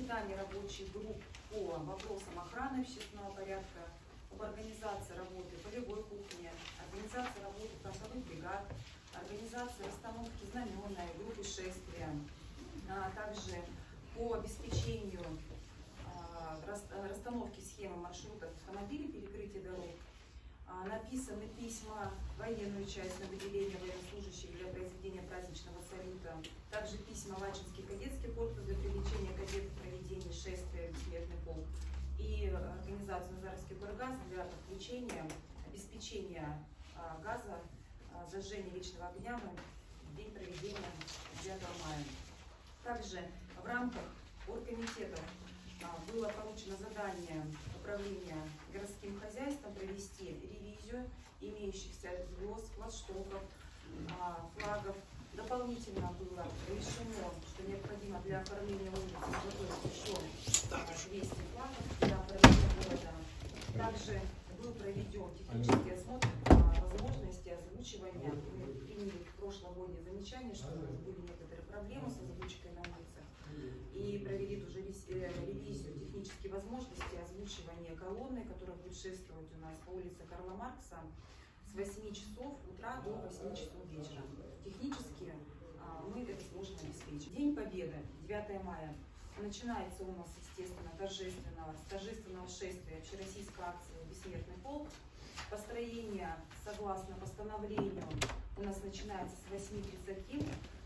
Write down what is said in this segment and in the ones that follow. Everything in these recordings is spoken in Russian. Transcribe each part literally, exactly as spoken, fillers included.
заседание рабочих групп по вопросам охраны общественного порядка, об организации работы полевой кухни, организации работы фронтовых бригад, организации расстановки знаменной группы шествия, а также по обеспечению а, расстановки схемы маршрутов автомобилей, перекрытия дорог. А, написаны письма в военную часть на выделение военнослужащих для произведения праздничного салюта, также письма в Ачинский кадетский корпус для привлечения кадетов к проведению шествия «Бессмертный полк» и организацию Назаровский горгаз для подключения, обеспечения а, газа, а, зажжения вечного огня в день проведения девятого мая. Также в рамках оргкомитета а, было получено задание управления городским хозяйством провести ревизию имеющихся звезд, флагштоков, а, флагов. Дополнительно было решено, что необходимо для оформления улицы изготовить еще двести флагов для оформления города. Также был проведен технический осмотр возможности озвучивания. Мы приняли прошлогодние замечания, что у нас были некоторые проблемы с озвучкой на улицах. И провели уже ревизию технической возможности озвучивания колонны, которая будет шествовать у нас по улице Карла Маркса с восьми часов утра до восьми часов вечера. Технически а, мы это сможем обеспечить. День Победы, девятое мая, начинается у нас, естественно, торжественного, торжественного шествия общероссийской акции «Бессмертный полк». Построение, согласно постановлению, у нас начинается с восьми тридцати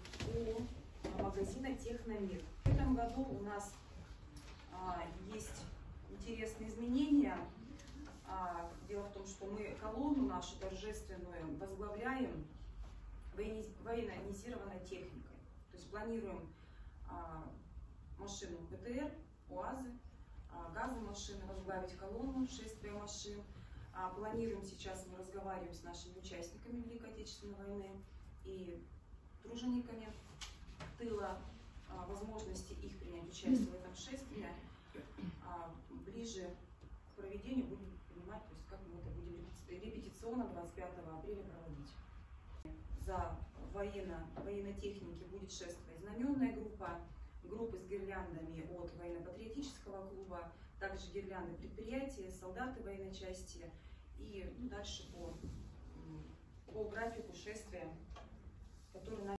у магазина «Техномир». В этом году у нас а, есть интересные изменения. А, дело в том, что мы колонну нашу торжественную возглавляем военизированной техникой. То есть планируем а, машину БТР, УАЗы, а, газомашины, возглавить колонну, шествие машин. А, планируем сейчас, мы разговариваем с нашими участниками Великой Отечественной войны и тружениками тыла, а, возможности их принять участие в этом шествии. А, ближе к проведению будем понимать, то есть как мы это будем репетиционно двадцать пятого апреля проводить. За военно, военной техники будет шествовать знаменная группа, группы с гирляндами от военно-патриотического клуба, также гирлянды предприятия, солдаты военной части и ну, дальше по, по графику шествия, который